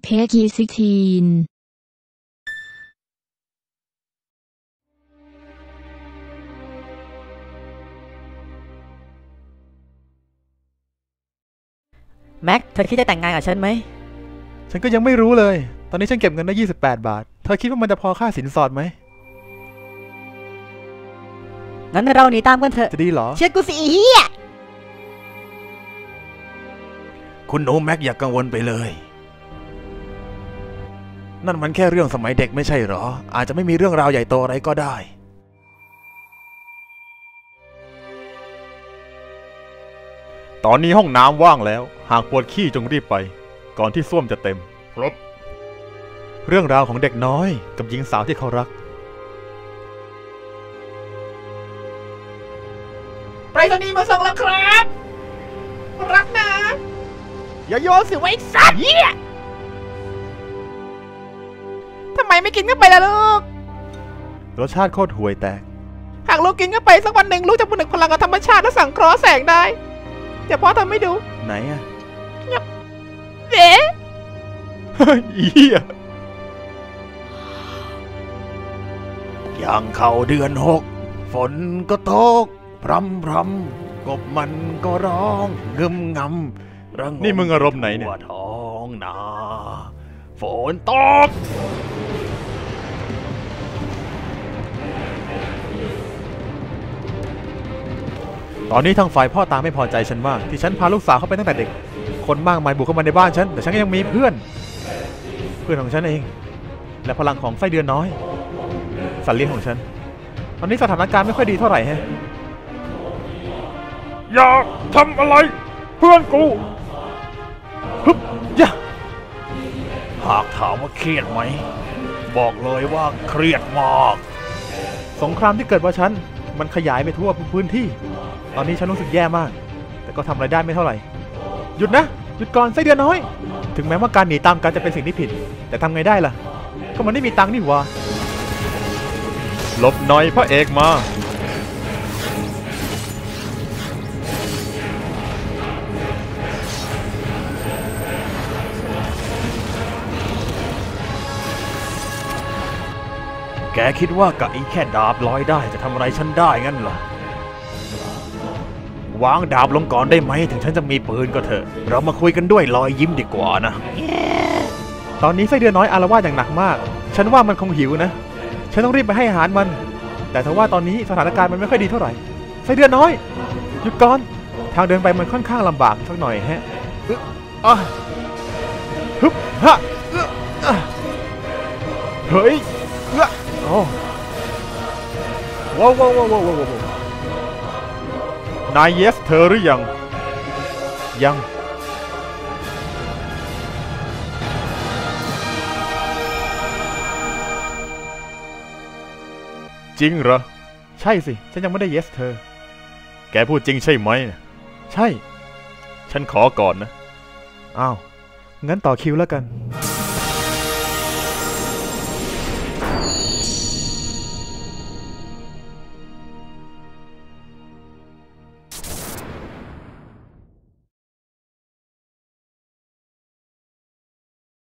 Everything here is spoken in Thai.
PEGI 16 แม็กเธอคิดจะแต่งงานกับฉันไหมฉันก็ยังไม่รู้เลยตอนนี้ฉันเก็บเงินได้28 บาทเธอคิดว่ามันจะพอค่าสินสอดไหมงั้นเราหนีตามกันเถอะจะดีเหรอเชื่อกูสิเฮียคุณหนูแม็กอย่ากังวลไปเลยนั่นมันแค่เรื่องสมัยเด็กไม่ใช่หรออาจจะไม่มีเรื่องราวใหญ่โตอะไรก็ได้ตอนนี้ห้องน้ำว่างแล้วหากปวดขี้จงรีบไปก่อนที่ส้วมจะเต็มครับเรื่องราวของเด็กน้อยกับหญิงสาวที่เขารักไปรษณีย์มาส่งแล้วครับรักนะอย่าโยนสิไว้สัตว์เหี้ยทำไมไม่กินเข้าไปล่ะลูกรสชาติโคตรห่วยแตกหากลูกกินเข้าไปสักวันหนึ่งลูกจะผนึกพลังกับธรรมชาติและสังเคราะห์แสงได้เดี๋ยวพ่อทำให้ดูไหนอะงับเอ๊ะเหี้ยอย่างเข้าเดือน6ฝนก็ตกพรำกบมันก็ร้องงึมงำระงมนี่มึงอารมณ์ไหนเนี่ยท้องนาฝนตกตอนนี้ทางฝ่ายพ่อตาไม่พอใจฉันมากที่ฉันพาลูกสาวเข้าไปตั้งแต่เด็กคนมากมายบุกเข้ามาในบ้านฉันแต่ฉันก็ยังมีเพื่อนของฉันเองและพลังของไส้เดือนน้อยสัตว์เลี้ยงของฉันตอนนี้สถานการณ์ไม่ค่อยดีเท่าไหร่ฮะอย่าทำอะไรเพื่อนกูฮึบย่าหากถามว่าเครียดไหมบอกเลยว่าเครียดมากสงครามที่เกิดว่าฉันมันขยายไปทั่วพื้นที่ตอนนี้ฉันรู้สึกแย่มากแต่ก็ทำอะไรได้ไม่เท่าไหร่หยุดนะหยุดก่อนไส้เดือนน้อยถึงแม้ว่าการหนีตามกันจะเป็นสิ่งที่ผิดแต่ทำไงได้ล่ะก็มันไม่มีตังค์นี่หว่าหลบหน่อยพระเอกมาแกคิดว่ากับอีแค่ดาบลอยได้จะทำอะไรฉันได้งั้นเหรอวางดาบลงก่อนได้ไหมถึงฉันจะมีปืนก็เถอะเรามาคุยกันด้วยรอยยิ้มดีกว่านะตอนนี้ไส้เดือนน้อยอาละวาดอย่างหนักมากฉันว่ามันคงหิวนะฉันต้องรีบไปให้อาหารมันแต่ทว่าตอนนี้สถานการณ์มันไม่ค่อยดีเท่าไหร่ไส้เดือนน้อยหยุดก่อนทางเดินไปมันค่อนข้างลำบากสักหน่อยฮะฮึบฮะเฮ้ยโอ้ว้าวนายเยสเธอหรือยังจริงเหรอใช่สิฉันยังไม่ได้เยสเธอแกพูดจริงใช่ไหมใช่ฉันขอก่อนนะอ้าวงั้นต่อคิวแล้วกัน